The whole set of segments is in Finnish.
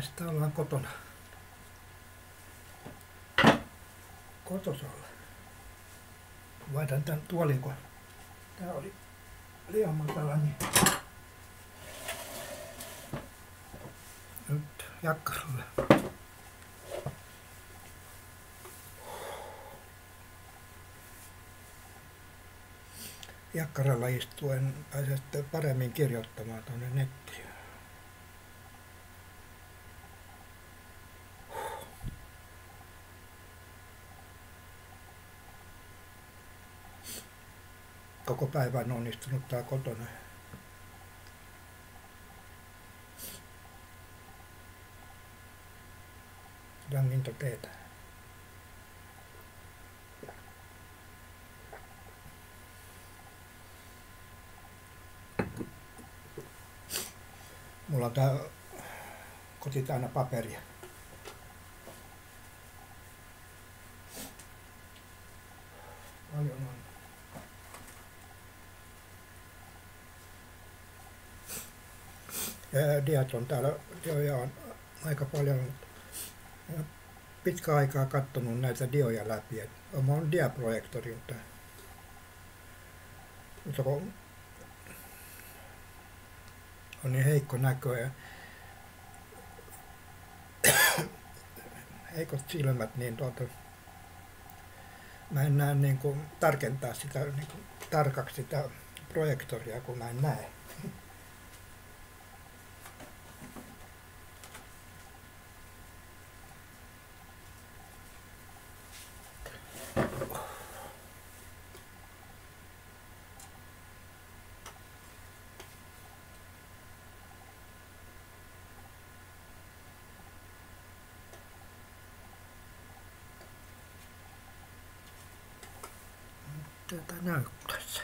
Kai sitä ollaan kotona. Kotosalla. Vaihdan tän tuolin, kun tää oli liian matala, niin nyt jakkaralle. Jakkaralla istuen pääsee sitten paremmin kirjoittamaan tuonne nettiin. Koko päivän on istunut tää kotona. Lämmintä teetä. Mulla on tää koti täynnä paperia. Paljon on. Ja diat on täällä dioja on aika paljon. Pitkä aikaa katsonut näitä dioja läpi. Mä oon diaprojektori, mutta kun on niin heikko näkö ja heikot silmät, niin mä en näe niin kuin tarkentaa sitä niin kuin tarkaksi sitä projektoria, kun mä en näe. Tätä näyttäisi.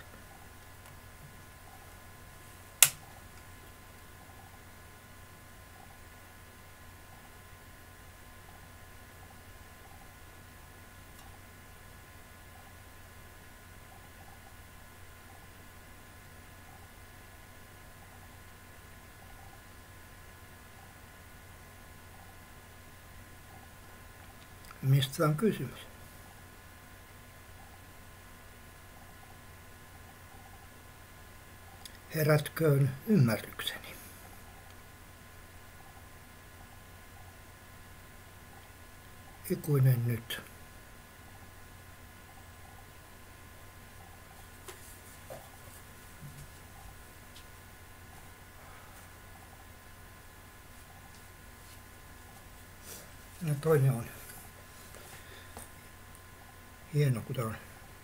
Mistä on kysymys? Herätköön ymmärrykseni. Ikuinen nyt. Ja toinen on hieno, kun on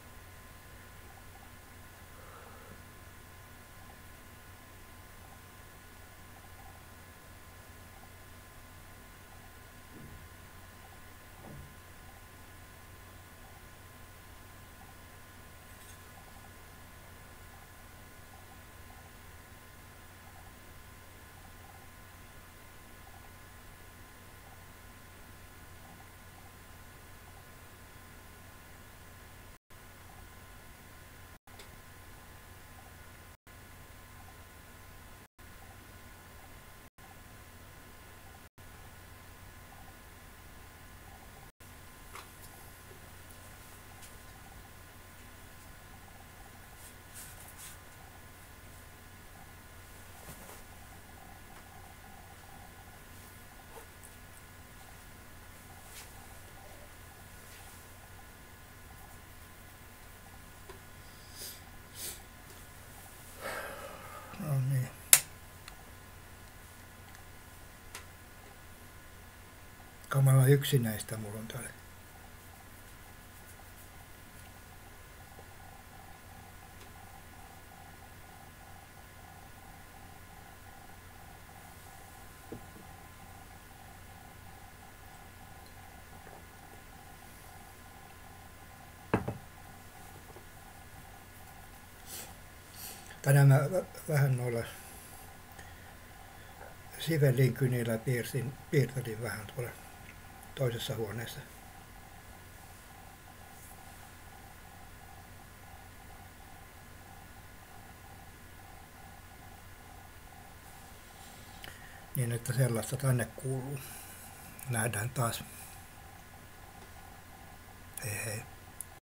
no niin. Kamala yksinäistä mulla on täällä. Tänään mä vähän noilla Sivellin kynillä piirtelin vähän tuolla toisessa huoneessa. niin että sellaista tänne kuuluu. Nähdään taas. Hei hei.